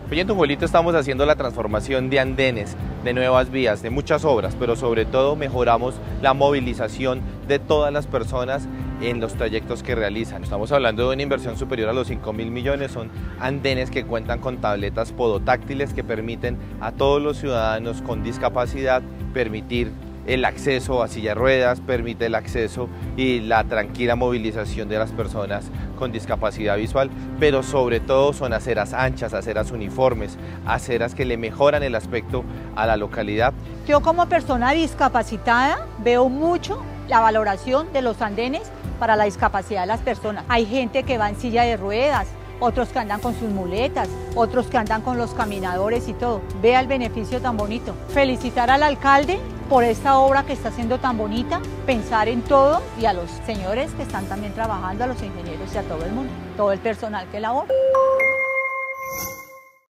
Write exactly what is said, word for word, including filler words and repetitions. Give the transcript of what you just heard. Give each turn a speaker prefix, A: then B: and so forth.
A: Hoy en Tunjuelito estamos haciendo la transformación de andenes, de nuevas vías, de muchas obras, pero sobre todo mejoramos la movilización de todas las personas en los trayectos que realizan. Estamos hablando de una inversión superior a los cinco mil millones, son andenes que cuentan con tabletas podotáctiles que permiten a todos los ciudadanos con discapacidad permitir el acceso a silla de ruedas, permite el acceso y la tranquila movilización de las personas con discapacidad visual, pero sobre todo son aceras anchas, aceras uniformes, aceras que le mejoran el aspecto a la localidad.
B: Yo como persona discapacitada veo mucho la valoración de los andenes para la discapacidad de las personas. Hay gente que va en silla de ruedas, otros que andan con sus muletas, otros que andan con los caminadores y todo. Vea el beneficio tan bonito. Felicitar al alcalde por esta obra que está haciendo tan bonita, pensar en todo y a los señores que están también trabajando, a los ingenieros y a todo el mundo, todo el personal que labora.